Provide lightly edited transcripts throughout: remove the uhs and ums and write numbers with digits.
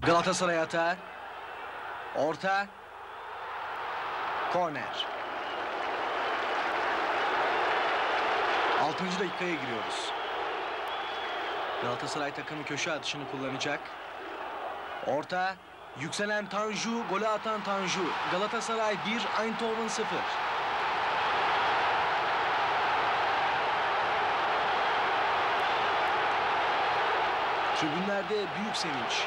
Galatasaray atağı. Orta. Korner. 6. dakikaya giriyoruz. Galatasaray takımı köşe atışını kullanacak. Orta. Yükselen Tanju, golü atan Tanju. Galatasaray 1, Eindhoven 0. Tribünlerde büyük sevinç.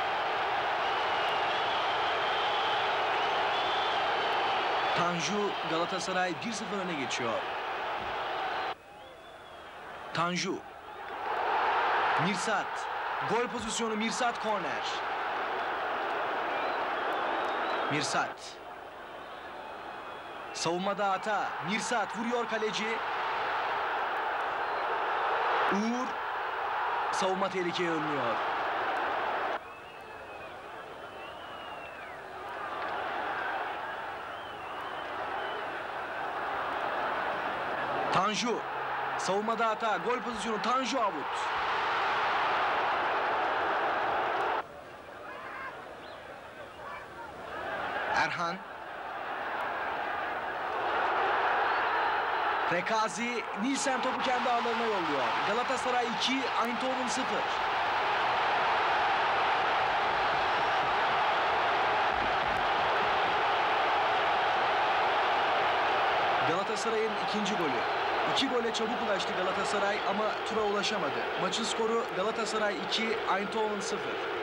Tanju, Galatasaray 1-0 öne geçiyor. Tanju. Mirsat. Gol pozisyonu Mirsat, korner. Mirsat. Savunmada hata. Mirsat vuruyor kaleci. Uğur. Savunma tehlikeye önlüyor. Tanju. Savunmada hata. Gol pozisyonu Tanju, avut. Erhan. Rekazi, Nilsen topu kendi ağlarına yolluyor. Galatasaray 2, Eindhoven 0. Galatasaray'ın ikinci golü. 2 gole çabuk ulaştı Galatasaray ama tura ulaşamadı. Maçın skoru Galatasaray 2, Eindhoven 0.